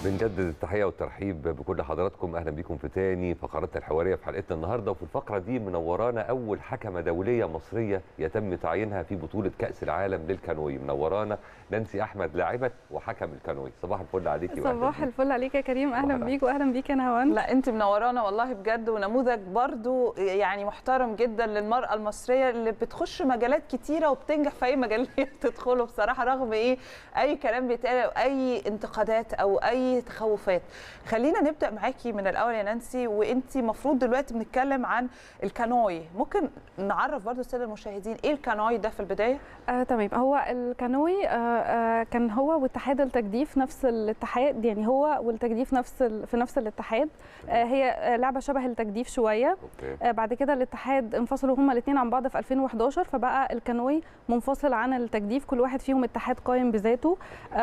بنجدد التحية والترحيب بكل حضراتكم. أهلا بكم في تاني فقراتنا الحوارية في حلقتنا النهاردة. وفي الفقرة دي منورانا أول حكمة دولية مصرية يتم تعيينها في بطولة كأس العالم للكانوي. منورانا نانسي أحمد، لاعبة وحكم الكانوي. صباح الفل عليكي. صباح الفل عليك يا كريم. أهلا بيك وأهلا بيك يا نهاوند. لا أنت منورانا والله بجد، ونموذج برضو يعني محترم جدا للمرأة المصرية اللي بتخش مجالات كتيرة وبتنجح في أي مجال تدخله بصراحة، رغم أي كلام بيتقال أو أي انتقادات أو أي تخوفات. خلينا نبدا معاكي من الاول يا نانسي، وانت المفروض دلوقتي بنتكلم عن الكانوي. ممكن نعرف برضو الساده المشاهدين ايه الكانوي ده في البدايه؟ تمام. هو الكانوي كان هو واتحاد التجديف نفس الاتحاد، يعني هو والتجديف في نفس الاتحاد. هي لعبه شبه التجديف شويه. بعد كده الاتحاد انفصلوا هما الاثنين عن بعض في 2011، فبقى الكانوي منفصل عن التجديف، كل واحد فيهم اتحاد قائم بذاته.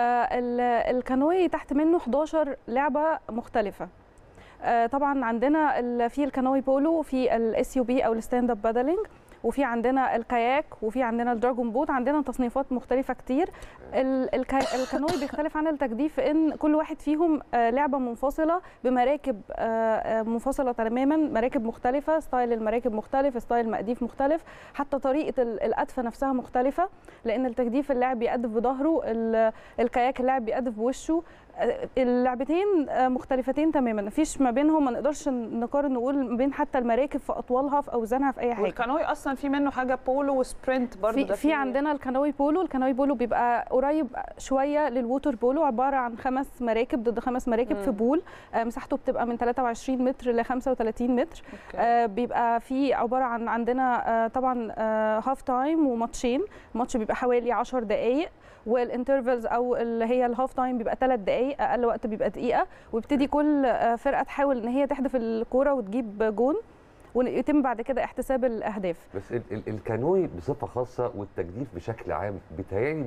الكانوي تحت منه 11 لعبه مختلفه. طبعا عندنا في الكانوي بولو، في الاس يو بي او الستاند اب بادلينج، وفي عندنا الكاياك، وفي عندنا الدراجون بوت. عندنا تصنيفات مختلفه كتير. الكانوي بيختلف عن التجديف في ان كل واحد فيهم لعبه منفصله بمراكب منفصله تماما، مراكب مختلفه، ستايل المراكب مختلف، ستايل المقديف مختلف، حتى طريقه القدفه نفسها مختلفه، لان التجديف اللاعب بيقدف بظهره، الكاياك اللاعب بيقدف بوشه. اللعبتين مختلفتين تماما، مفيش ما بينهم، ما نقدرش نقارن نقول ما بين حتى المراكب في اطوالها في اوزانها في اي حاجه. والكانوي اصلا في منه حاجه بولو وسبرنت برضه. في عندنا الكانوي بولو. الكانوي بولو بيبقى قريب شويه للووتر بولو، عباره عن 5 مراكب ضد 5 مراكب في بول. مساحته بتبقى من 23 متر ل 35 متر. بيبقى في عباره عن عندنا طبعا هاف تايم وماتشين. ماتش بيبقى حوالي 10 دقائق، والانترفلز او اللي هي الهاف تايم بيبقى 3 دقائق، اقل وقت بيبقى دقيقه. ويبتدي كل فرقه تحاول ان هي تحدف الكوره وتجيب جون، ويتم بعد كده احتساب الاهداف. بس الكانوي بصفه خاصه والتجديف بشكل عام بيتهيألي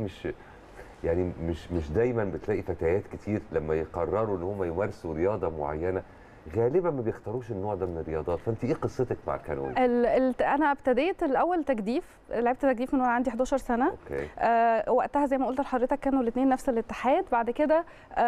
مش دايما بتلاقي فتيات كتير لما يقرروا ان هم يمارسوا رياضه معينه غالبا ما بيختاروش النوع ده من الرياضات. فانت ايه قصتك مع الكانوي؟ انا ابتديت الاول تجديف، لعبت تجديف من وانا عندي 11 سنه. أوكي. وقتها زي ما قلت لحضرتك كانوا الاثنين نفس الاتحاد. بعد كده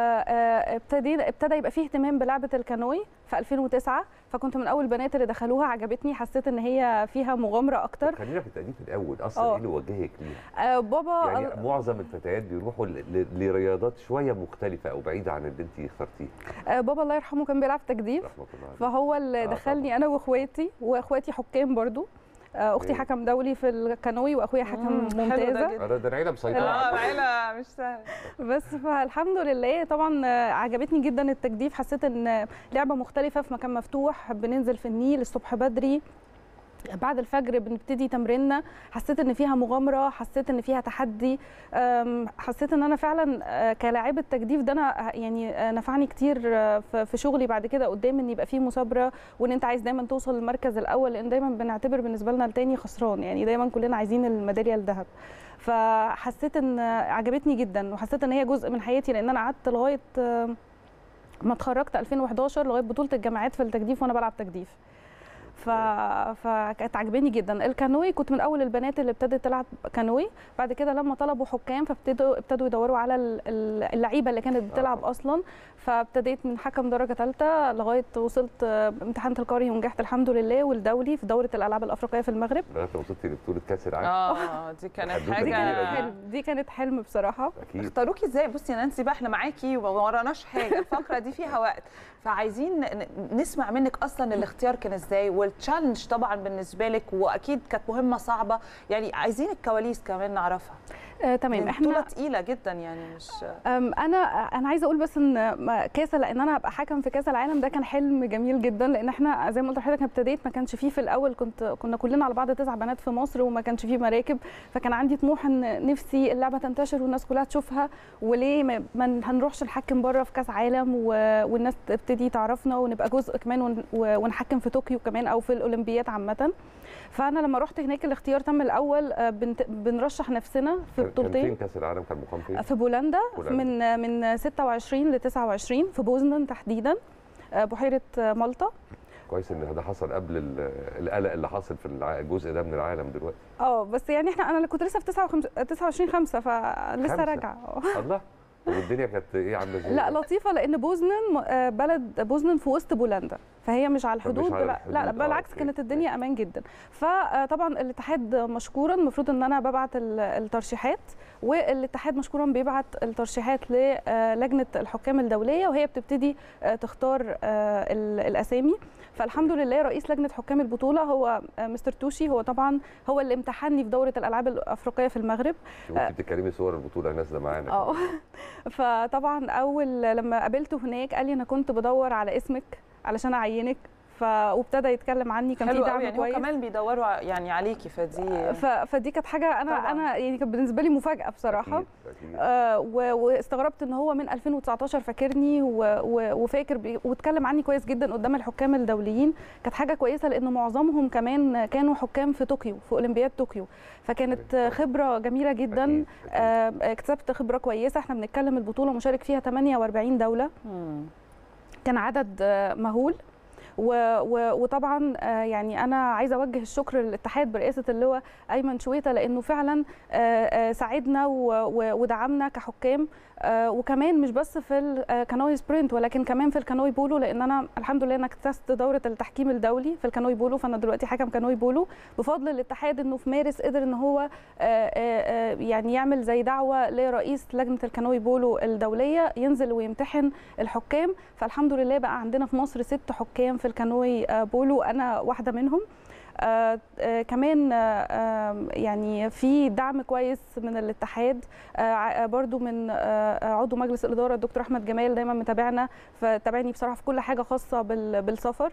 ابتدى يبقى فيه اهتمام بلعبه الكانوي في 2009، فكنت من اول البنات اللي دخلوها. عجبتني، حسيت ان هي فيها مغامره اكتر. خلينا في التجديف الاول، اصلا ايه اللي وجهك ليها؟ بابا يعني معظم الفتيات بيروحوا لرياضات شويه مختلفه او بعيده عن اللي انت اخترتيه. بابا الله يرحمه كان بيلعب تجديف، فهو اللي دخلني انا واخواتي حكام برضو. اختي حكم دولي في الكانوي، واخويا حكم ممتازه. ده العيله مسيطره. العيله مش سهله. بس فالحمد لله طبعا عجبتني جدا التجديف. حسيت ان لعبه مختلفه في مكان مفتوح، بننزل في النيل الصبح بدري، بعد الفجر بنبتدي تمريننا. حسيت ان فيها مغامره، حسيت ان فيها تحدي. حسيت ان انا فعلا كلاعبه تجديف ده انا يعني نفعني كتير في شغلي بعد كده قدام، ان يبقى فيه مثابره، وان انت عايز دايما توصل للمركز الاول، لان دايما بنعتبر بالنسبه لنا التاني خسران، يعني دايما كلنا عايزين الميداليه الذهب. فحسيت ان عجبتني جدا، وحسيت ان هي جزء من حياتي، لان انا قعدت لغايه ما اتخرجت 2011 لغايه بطوله الجامعات في التجديف وانا بلعب تجديف. فكانت عجباني جدا الكانوي. كنت من اول البنات اللي ابتدت تلعب كانوي. بعد كده لما طلبوا حكام فابتدوا يدوروا على اللعيبه اللي كانت بتلعب اصلا. فابتديت من حكم درجه ثالثه لغايه وصلت امتحانات القاري ونجحت الحمد لله، والدولي في دوره الالعاب الافريقيه في المغرب. وصلتي لبطوله كاس العالم. دي كانت حاجه، دي كانت حلم بصراحه. اكيد. اختاروكي ازاي؟ بصي يا نانسي بقى، احنا معاكي وما وراناش حاجه، الفقره دي فيها وقت، فعايزين نسمع منك اصلا الاختيار كان ازاي، والتشالنج طبعا بالنسبه لك، واكيد كانت مهمه صعبه، يعني عايزين الكواليس كمان نعرفها. تمام. احنا بطوله تقيله جدا يعني، مش انا عايزه اقول بس ان لان انا ابقى حكم في كاس العالم ده كان حلم جميل جدا، لان احنا زي ما قلت لحضرتك ابتديت ما كانش فيه في الاول، كنا كلنا على بعض 9 بنات في مصر، وما كانش فيه مراكب. فكان عندي طموح ان نفسي اللعبه تنتشر والناس كلها تشوفها، وليه ما هنروحش نحكم بره في كاس عالم والناس تبتدي تعرفنا ونبقى جزء كمان ونحكم في طوكيو كمان او في الاولمبيات عامه. فانا لما رحت هناك الاختيار تم الاول، بنرشح نفسنا في بطولتين. كان فين كاس العالم؟ كان مقام فين؟ في بولندا. من 26 ل 29 في بوزنان تحديدا، بحيره مالطا. كويس ان ده حصل قبل القلق اللي حاصل في الجزء ده من العالم دلوقتي. بس يعني انا كنت لسه في 29/5 فلسه راجعه. الله. طب والدنيا كانت ايه عامله ازاي؟ لا لطيفه، لان بوزنن بلد بوزنن في وسط بولندا، فهي مش على الحدود. لا بالعكس، كانت الدنيا امان جدا. فطبعا الاتحاد مشكورا المفروض ان انا ببعت الترشيحات، والاتحاد مشكورا بيبعت الترشيحات للجنه الحكام الدوليه، وهي بتبتدي تختار الاسامي. فالحمد لله رئيس لجنه حكام البطوله هو مستر توشي، هو طبعا هو اللي امتحني في دوره الالعاب الافريقيه في المغرب. وانت بتتكلمي صور البطوله نازله معانا. فطبعا اول لما قابلته هناك قال لي انا كنت بدور على اسمك علشان اعينك، وابتدى يتكلم عني. كان في دعم يعني كويس. هو كمان بيدوروا يعني عليكي، فدي كانت حاجه انا يعني كانت بالنسبه لي مفاجاه بصراحه. أكيد. واستغربت ان هو من 2019 فاكرني وفاكر واتكلم عني كويس جدا قدام الحكام الدوليين. كانت حاجه كويسه لان معظمهم كمان كانوا حكام في طوكيو، في اولمبياد طوكيو، فكانت خبره جميله جدا. اكتسبت خبره كويسه. احنا بنتكلم البطوله مشارك فيها 48 دوله. كان عدد مهول. وطبعا يعني انا عايزه اوجه الشكر للاتحاد برئاسه اللواء ايمن شويته، لانه فعلا ساعدنا ودعمنا كحكام، وكمان مش بس في الكانوي سبرنت ولكن كمان في الكانوي بولو، لان انا الحمد لله انا اكتسبت دوره التحكيم الدولي في الكانوي بولو، فانا دلوقتي حكم كانوي بولو بفضل الاتحاد، انه في مارس قدر ان هو يعني يعمل زي دعوه لرئيس لجنه الكانوي بولو الدوليه ينزل ويمتحن الحكام. فالحمد لله بقى عندنا في مصر 6 حكام في الكانوي بولو، انا واحده منهم. كمان يعني في دعم كويس من الاتحاد، برضو من عضو مجلس الاداره الدكتور احمد جمال، دايما متابعنا، فتابعني بصراحه في كل حاجه خاصه بالسفر.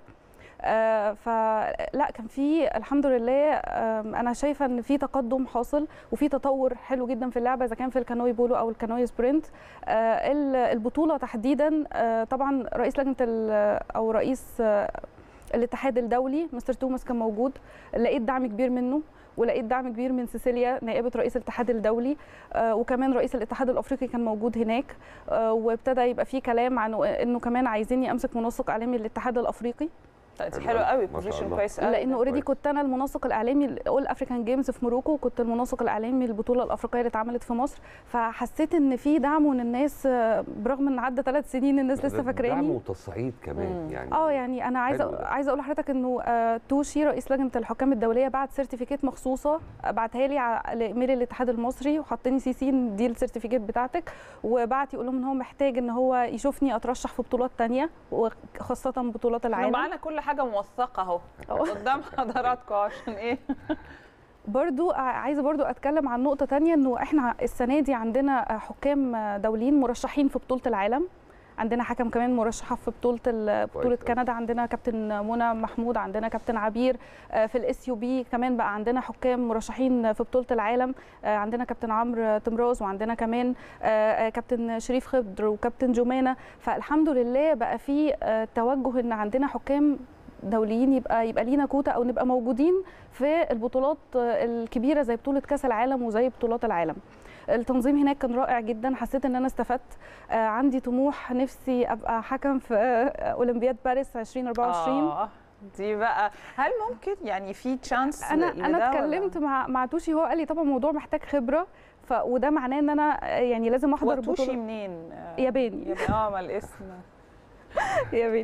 فلا كان في الحمد لله، انا شايفه ان في تقدم حاصل وفي تطور حلو جدا في اللعبه، اذا كان في الكانوي بولو او الكانوي سبرنت. البطوله تحديدا طبعا رئيس لجنه او رئيس الاتحاد الدولي مستر توماس كان موجود، لقيت دعم كبير منه، ولقيت دعم كبير من سيسيليا نائبه رئيس الاتحاد الدولي، وكمان رئيس الاتحاد الافريقي كان موجود هناك. وابتدى يبقى في كلام عن انه كمان عايزيني امسك منسق اعلامي للاتحاد الافريقي. حلو قوي، بوزيشن كويس قوي، لانه اوريدي كنت انا المنسق الاعلامي لاول افريكان جيمز في موروكو، وكنت المنسق الاعلامي للبطوله الافريقيه اللي اتعملت في مصر. فحسيت ان في دعم، وان الناس برغم ان عدى 3 سنين الناس لسه فاكراني. دعم وتصعيد كمان يعني. يعني انا عايزه اقول لحضرتك انه توشي رئيس لجنه الحكام الدوليه بعت سيرتيفيكيت مخصوصه، بعتها لي على ايميل الاتحاد المصري، وحطني CC دي السيرتيفيكيت بتاعتك، وبعت يقول لهم ان هو محتاج ان هو يشوفني اترشح في بطولات ثانيه، وخاصه بطولات العالم. معانا كل حاجه موثقه اهو قدام حضراتكم عشان ايه. برضو عايزه برضو اتكلم عن نقطه تانية، انه احنا السنه دي عندنا حكام دوليين مرشحين في بطوله العالم. عندنا حكم كمان مرشحه في بطوله كندا، عندنا كابتن منى محمود، عندنا كابتن عبير. في الSUB كمان بقى عندنا حكام مرشحين في بطوله العالم، عندنا كابتن عمرو تمراز، وعندنا كمان كابتن شريف خضر وكابتن جمانه. فالحمد لله بقى في توجه ان عندنا حكام دوليين يبقى لينا كوتا، او نبقى موجودين في البطولات الكبيره زي بطوله كاس العالم وزي بطولات العالم. التنظيم هناك كان رائع جدا، حسيت ان انا استفدت. عندي طموح نفسي ابقى حكم في اولمبياد باريس 2024. دي بقى هل ممكن يعني في تشانس؟ انا اتكلمت مع توشي، هو قال لي طبعا الموضوع محتاج خبره، وده معناه ان انا يعني لازم احضر بطوله. توشي منين؟ ياباني. ما الاسم ياباني.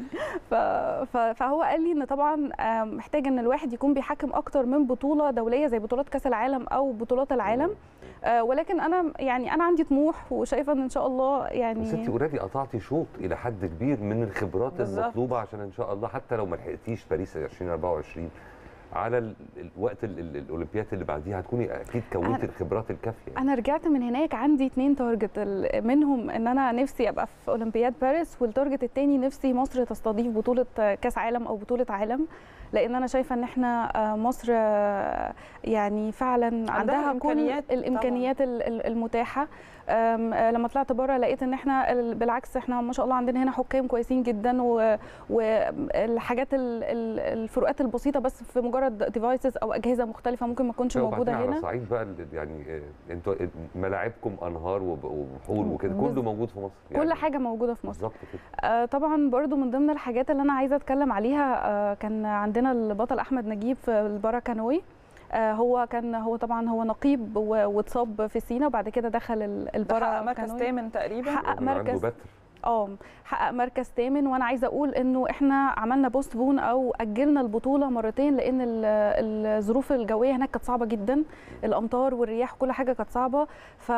فهو قال لي ان طبعا محتاج ان الواحد يكون بيحكم اكتر من بطوله دوليه زي بطولات كاس العالم او بطولات العالم. ولكن انا عندي طموح، وشايفه ان شاء الله يعني. بس انت اوريدي قطعتي شوط الى حد كبير من الخبرات المطلوبه، عشان ان شاء الله حتى لو ما لحقتيش باريس 2024 على الوقت الاولمبياد اللي بعديها هتكوني اكيد كونتي الخبرات الكافيه. انا رجعت من هناك عندي 2 تارجت، منهم ان انا نفسي ابقى في اولمبياد باريس، والتارجت الثاني نفسي مصر تستضيف بطوله كاس عالم او بطوله عالم، لان انا شايفه ان احنا مصر يعني فعلا عندها كل الامكانيات المتاحه. لما طلعت بره لقيت ان احنا بالعكس احنا ما شاء الله عندنا هنا حكام كويسين جدا، والحاجات الفروقات البسيطه بس في مجرد ديفايسز او اجهزه مختلفه ممكن ما تكونش موجوده هنا. على صعيد بقى يعني انتوا ملاعبكم انهار وبحور وكده كله موجود في مصر يعني كل حاجه موجوده في مصر بالظبط كده. طبعا برضو من ضمن الحاجات اللي انا عايزه اتكلم عليها، كان عندنا البطل احمد نجيب في البارا كانوي. هو طبعا هو نقيب واتصاب في سينا، وبعد كده دخل البارا حقق مركز ثامن تقريبا. حقق مركز ثامن. وانا عايزه اقول انه احنا عملنا بوست بون او اجلنا البطوله مرتين لان الظروف الجويه هناك كانت صعبه جدا، الامطار والرياح كل حاجه كانت صعبه.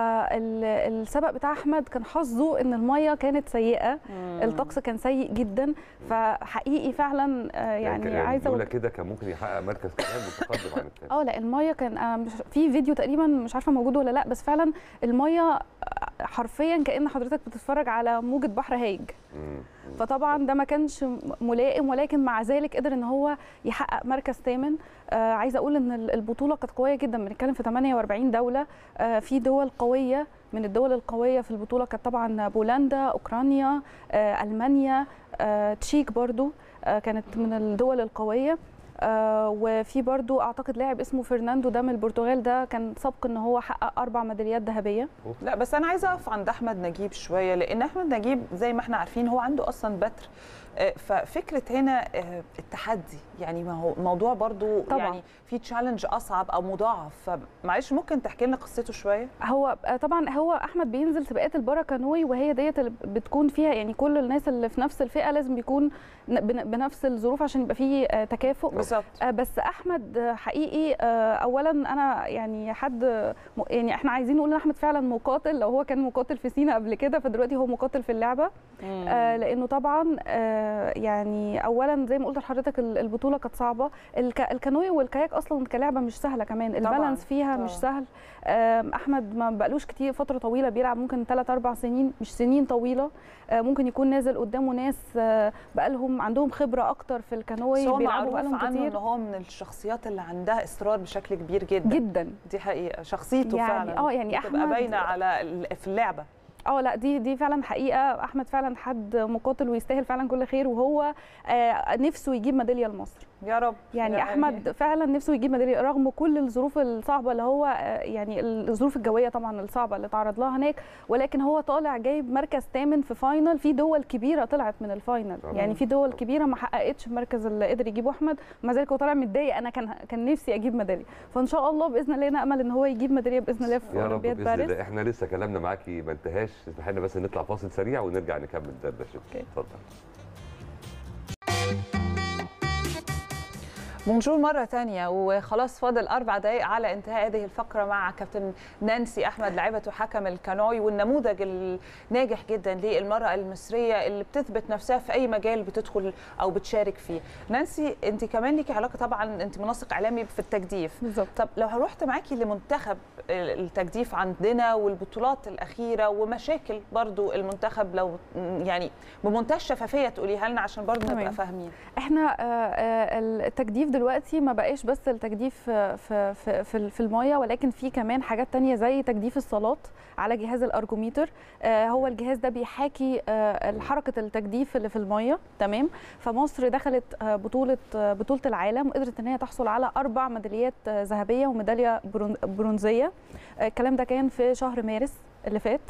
فالسبق بتاع احمد كان حظه ان الميه كانت سيئه، الطقس كان سيء جدا، فحقيقي فعلا يعني عايزه اقول كده كان ممكن يحقق مركز كمان متقدم عن الثاني. لا الميه كان في فيديو تقريبا مش عارفه موجود ولا لا، بس فعلا الميه حرفيا كأن حضرتك بتتفرج على موجة بحر هايج. فطبعا ده ما كانش ملائم، ولكن مع ذلك قدر ان هو يحقق مركز ثامن. عايزه اقول ان البطوله كانت قويه جدا، بنتكلم في 48 دوله، في دول قويه. من الدول القويه في البطوله كانت طبعا بولندا، اوكرانيا، المانيا، تشيك برضو كانت من الدول القويه. وفي برضو اعتقد لاعب اسمه فرناندو ده من البرتغال، ده كان سبق ان هو حقق 4 ميداليات ذهبيه. لا بس انا عايزه اقف عند احمد نجيب شويه، لان احمد نجيب زي ما احنا عارفين هو عنده اصلا بتر، ففكره هنا التحدي، يعني ما هو الموضوع برضو طبعا يعني في تشالنج اصعب او مضاعف، فمعلش ممكن تحكي لنا قصته شويه؟ هو طبعا هو احمد بينزل سباقات البارا كانوي، وهي ديت اللي بتكون فيها يعني كل الناس اللي في نفس الفئه لازم بيكون بنفس الظروف عشان يبقى فيه تكافؤ بالظبط. بس احمد حقيقي اولا انا يعني يعني احنا عايزين نقول ان احمد فعلا مقاتل، لو هو كان مقاتل في سينا قبل كده فدلوقتي هو مقاتل في اللعبه. لانه طبعا يعني اولا زي ما قلت لحضرتك البطوله كانت صعبه، الكانوي والكاياك اصلا كلعبه مش سهله، كمان البالانس فيها طبعًا. مش سهل. احمد ما بقالوش كتير فتره طويله بيلعب، ممكن 3-4 سنين، مش سنين طويله. ممكن يكون نازل قدامه ناس بقالهم عندهم خبره اكتر في الكانوي، بيلعبوا بقالهم كتير. ان هو من الشخصيات اللي عندها اصرار بشكل كبير جدا جدا، دي حقيقه شخصيته يعني فعلا يعني بتبقى باينه على في اللعبه. لا دي فعلا حقيقه، احمد فعلا حد مقاتل ويستاهل فعلا كل خير، وهو نفسه يجيب ميداليه لمصر يا رب. يعني احمد فعلا نفسه يجيب ميداليه رغم كل الظروف الصعبه اللي هو يعني الظروف الجويه طبعا الصعبه اللي تعرض لها هناك، ولكن هو طالع جايب مركز ثامن في فاينل. في دول كبيره طلعت من الفاينل، يعني في دول كبيره ما حققتش المركز اللي قدر يجيبه احمد، ومع ذلك هو طالع متضايق. انا كان نفسي اجيب ميداليه، فان شاء الله باذن الله نامل ان هو يجيب ميداليه باذن الله في اولمبياد باريس. احنا لسه كلامنا معاكي ما انتهاش، اسمحي لنا بس نطلع فاصل سريع ونرجع نكمل دردشه. اتفضل. بونجور مرة تانية، وخلاص فاضل 4 دقائق على انتهاء هذه الفقرة مع كابتن نانسي أحمد لاعبة وحكم الكانوي، والنموذج الناجح جدا للمرأة المصرية اللي بتثبت نفسها في أي مجال بتدخل أو بتشارك فيه. نانسي أنت كمان ليكي علاقة، طبعا أنت منسق إعلامي في التجديف بالظبط. طب لو رحت معاكي لمنتخب التجديف عندنا والبطولات الأخيرة ومشاكل برضو المنتخب، لو يعني بمنتهى الشفافية تقوليها لنا عشان برضو نبقى فاهمين. احنا التجديف دلوقتي ما بقاش بس التجديف في الميه، ولكن في كمان حاجات تانية زي تجديف الصالات على جهاز الارجوميتر. هو الجهاز ده بيحاكي حركه التجديف اللي في الميه، تمام. فمصر دخلت بطوله العالم وقدرت ان هي تحصل على 4 ميداليات ذهبيه وميداليه برونزيه. الكلام ده كان في شهر مارس اللي فات.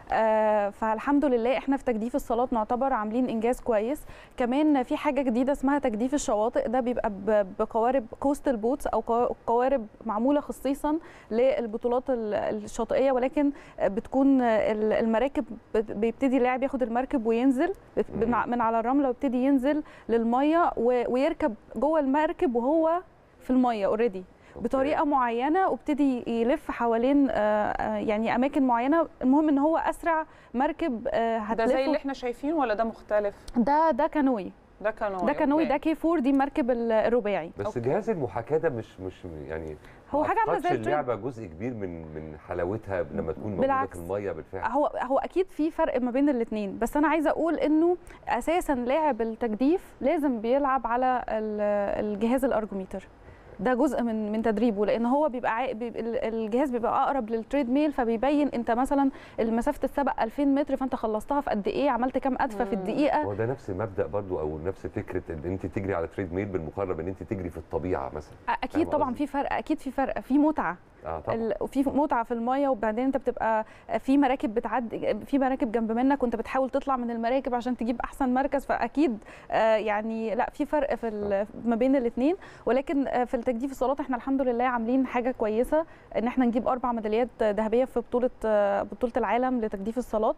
فالحمد لله احنا في تجديف الصالات نعتبر عاملين انجاز كويس. كمان في حاجه جديده اسمها تجديف الشواطئ، ده بيبقى بقوارب كوستال بوتس او قوارب معموله خصيصا للبطولات الشاطئيه، ولكن بتكون المراكب بيبتدي اللاعب ياخد المركب وينزل من على الرمله ويبتدي ينزل للميه ويركب جوه المركب وهو في الميه اوريدي بطريقه معينه، وابتدي يلف حوالين يعني اماكن معينه. المهم ان هو اسرع مركب هتلف. ده زي اللي احنا شايفينه ولا ده مختلف؟ ده كانوي. ده كانوي ده كي 4، دي المركب الرباعي. بس جهاز المحاكاه ده مش يعني هو حاجه عامله زي اللعبه جزء كبير من حلاوتها لما تكون موجوده في الميه بالفعل. هو اكيد في فرق ما بين الاثنين، بس انا عايزه اقول انه اساسا لاعب التجديف لازم بيلعب على الجهاز الارجوميتر، ده جزء من تدريبه، لان هو بيبقى الجهاز بيبقى اقرب للتريد ميل، فبيبين انت مثلا مسافه السبق 2000 متر فانت خلصتها في قد ايه، عملت كام قدفه في الدقيقه. هو ده نفس المبدا برضو او نفس فكره ان انت تجري على تريد ميل بالمقارنه بان انت تجري في الطبيعه مثلا. اكيد طبعا في فرق، اكيد في فرق، في متعه. وفي متعه في الميه، وبعدين انت بتبقى في مراكب بتعدي، في مراكب جنب منك وانت بتحاول تطلع من المراكب عشان تجيب احسن مركز، فاكيد يعني لا في فرق في ما بين الاثنين. ولكن في تجديف الصالات احنا الحمد لله عاملين حاجه كويسه ان احنا نجيب 4 ميداليات ذهبيه في بطوله العالم لتجديف الصالات.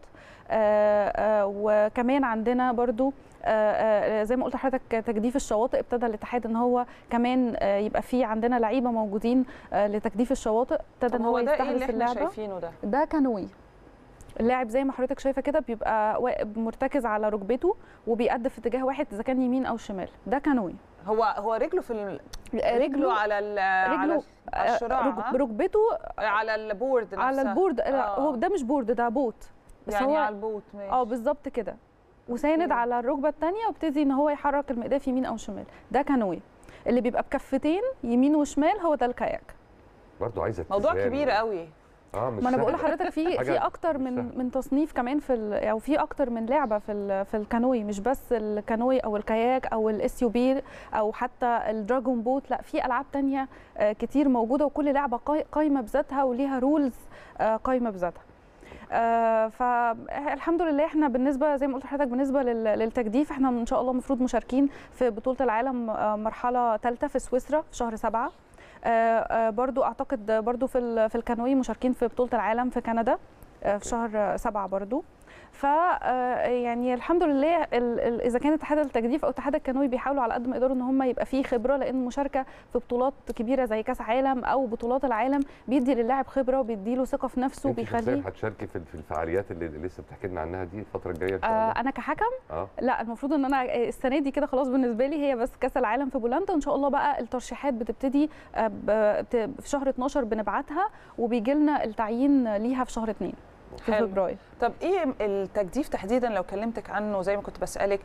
وكمان عندنا برضو زي ما قلت لحضرتك تجديف الشواطئ، ابتدى الاتحاد ان هو كمان يبقى فيه عندنا لعيبه موجودين لتجديف الشواطئ، ابتدى ان هو يستحدث اللعبه. ده كانوي. اللاعب زي ما حضرتك شايفه كده بيبقى مرتكز على ركبته وبيقدم في اتجاه واحد اذا كان يمين او شمال، ده كانوي. هو رجله رجله على على الشراع، ركبته على البورد نفسها. على البورد. هو ده مش بورد، ده بوت بس يعني هو على البوت. ماشي. بالظبط كده، وساند على الركبه الثانيه وابتدي ان هو يحرك المقداف يمين او شمال، ده كانوي. اللي بيبقى بكفتين يمين وشمال هو ده الكاياك. برضه عايزه موضوع كبير قوي. ما انا بقول لحضرتك في اكتر من تصنيف كمان او في اكتر من لعبه في الكانوي، مش بس الكانوي او الكاياك او الاس يو بي او حتى الدراجون بوت، لا في العاب تانية كتير موجوده، وكل لعبه قايمه بذاتها وليها رولز قايمه بذاتها. فالحمد لله احنا بالنسبه زي ما قلت لحضرتك بالنسبه للتجديف احنا ان شاء الله المفروض مشاركين في بطوله العالم مرحله ثالثه في سويسرا في شهر 7. برضو اعتقد برضو في الكانوي مشاركين في بطوله العالم في كندا في شهر 7 برضو. ف يعني الحمد لله اذا كان اتحاد التجديف او اتحاد الكانوي بيحاولوا على قد ما يقدروا ان هم يبقى فيه خبره، لان المشاركه في بطولات كبيره زي كاس عالم او بطولات العالم بيدي للاعب خبره وبيدي له ثقه في نفسه وبيخليه. انت هتشاركي في الفعاليات اللي لسه بتحكي لنا عنها دي الفتره الجايه ان شاء الله؟ انا كحكم لا، المفروض ان انا السنه دي كده خلاص بالنسبه لي هي بس كاس العالم في بولندا، وان شاء الله بقى الترشيحات بتبتدي في شهر 12 بنبعتها وبيجي لنا التعيين ليها في شهر 2 في فبراير. طب ايه التجديف تحديدا لو كلمتك عنه زي ما كنت بسالك،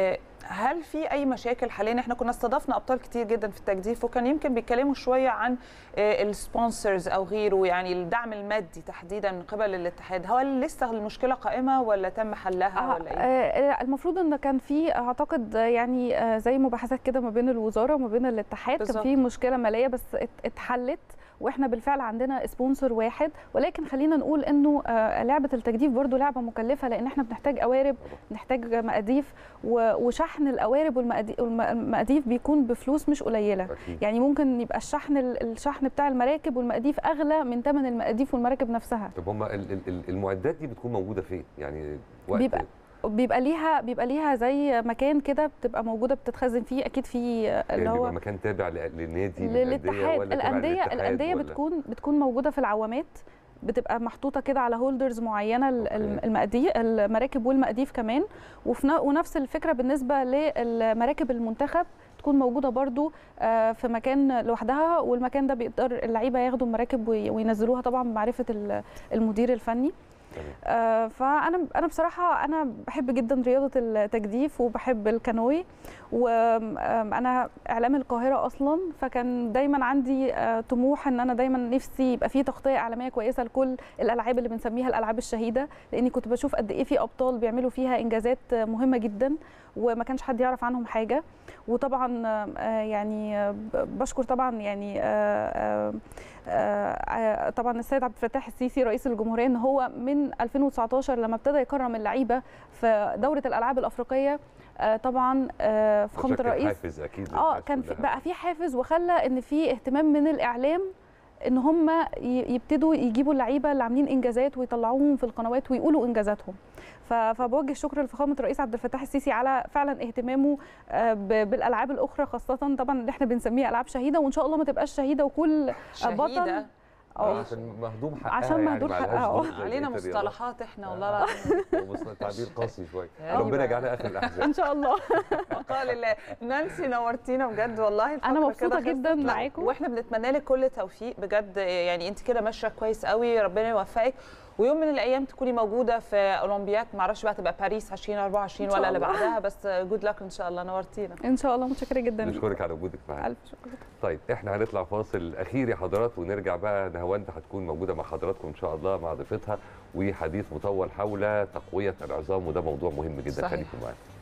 هل في اي مشاكل حاليا؟ احنا كنا استضفنا ابطال كتير جدا في التجديف وكان يمكن بيتكلموا شويه عن السبونسرز او غيره، يعني الدعم المادي تحديدا من قبل الاتحاد. هل لسه المشكله قائمه ولا تم حلها ولا ايه؟ المفروض ان كان في اعتقد يعني زي مباحثات كده ما بين الوزاره وما بين الاتحاد بالزبط. كان في مشكله ماليه بس اتحلت، واحنا بالفعل عندنا سبونسر واحد، ولكن خلينا نقول انه لعبه التجديف برضو لعبه مكلفه، لان احنا بنحتاج قوارب، بنحتاج مقاديف، وشحن القوارب والمقاديف بيكون بفلوس مش قليله. يعني ممكن يبقى الشحن بتاع المراكب والمقاديف اغلى من ثمن المقاديف والمراكب نفسها. طب هم المعدات دي بتكون موجوده فين؟ يعني وقت بيبقى ليها زي مكان كده بتبقى موجوده بتتخزن فيه، اكيد في اللي هو بيبقى مكان تابع للنادي للاتحاد. الانديه بتكون موجوده في العوامات، بتبقى محطوطه كده على هولدرز معينه المراكب والمقاديف كمان. ونفس الفكره بالنسبه للمراكب المنتخب تكون موجوده برضو في مكان لوحدها، والمكان ده بيقدر اللعيبه ياخدوا المراكب وينزلوها طبعا بمعرفه المدير الفني. فانا بصراحه انا بحب جدا رياضه التجديف وبحب الكانوي، وانا اعلام القاهره اصلا، فكان دايما عندي طموح ان انا دايما نفسي يبقى في تغطيه اعلاميه كويسه لكل الالعاب اللي بنسميها الالعاب الشهيده، لاني كنت بشوف قد ايه في ابطال بيعملوا فيها انجازات مهمه جدا وما كانش حد يعرف عنهم حاجه. وطبعا يعني بشكر طبعا يعني طبعا السيد عبد الفتاح السيسي رئيس الجمهوريه ان هو من 2019 لما ابتدى يكرم اللعيبه في دوره الالعاب الافريقيه، طبعا فخامه الرئيس حافز اكيد كان بقى في حافز، وخلى ان في اهتمام من الاعلام ان هم يبتدوا يجيبوا اللعيبه اللي عاملين انجازات ويطلعوهم في القنوات ويقولوا انجازاتهم. فبوجه الشكر لفخامه الرئيس عبد الفتاح السيسي على فعلا اهتمامه بالالعاب الاخرى، خاصه طبعا اللي احنا بنسميها العاب شهيده، وان شاء الله ما تبقاش شهيده وكل بطل عشان مهضوم حقها، عشان مهضوم حقها. علينا مصطلحات احنا والله العظيم تعبير قاسي شويه. ربنا يجعلها اخر الاحزان ان شاء الله. بقاء لله. نانسي نورتينا بجد والله. انا مبسوطه جدا معاكم، واحنا بنتمنى لك كل التوفيق بجد. يعني انت كده ماشيه كويس قوي، ربنا يوفقك، ويوم من الايام تكوني موجوده في اولمبياد، ما اعرفش بقى تبقى باريس 2024 ولا اللي بعدها، بس جود لك ان شاء الله. نورتينا ان شاء الله. متشكره جدا، نشكرك على وجودك معانا. الف شكر. طيب احنا هنطلع فاصل اخير يا حضرات ونرجع بقى. نهاوند هتكون موجوده مع حضراتكم ان شاء الله مع ضيفتها، وحديث مطول حول تقويه العظام، وده موضوع مهم جدا. خليكم معانا.